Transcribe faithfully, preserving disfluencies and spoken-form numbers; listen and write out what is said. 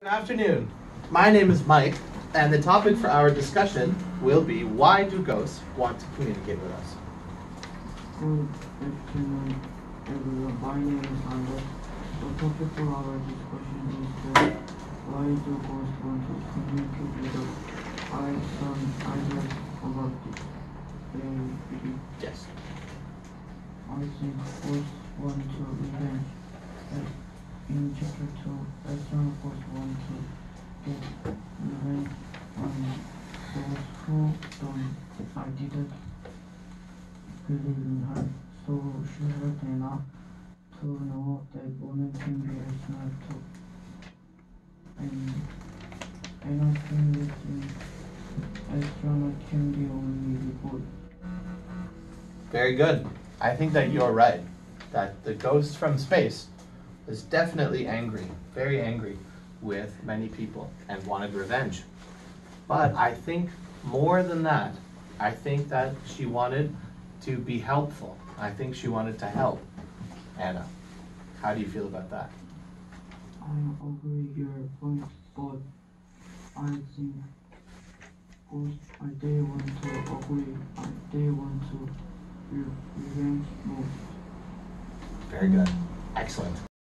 Good afternoon. My name is Mike, and the topic for our discussion will be why do ghosts want to communicate with us? Good afternoon, everyone. My name is Anders. The topic for our discussion is that why do ghosts want to communicate with us? I have some ideas about this. They, Yes. I think ghosts want to revenge. In chapter two, Ezra ghosts want to get revenge on those who don't. I didn't believe in her, so she hurt enough to know that women can be rational too. And, and I think that astronaut can be only good. Very good. I think that you're right. That the ghost from space is definitely angry, very angry with many people and wanted revenge. But I think more than that, I think that she wanted to be helpful. I think she wanted to help. Anna, how do you feel about that? I agree your point, but I think ghosts I they want to agree, I they want to re- revenge most. Very good. Excellent.